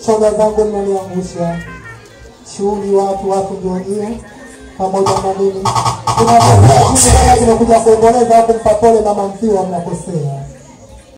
shoga zangu mnaniangusha. Shughuli watu ndio hiyo. Pamoja na mimi. Tunakuja kuomboleza hapo mpapole na mamtiwa mnakosea.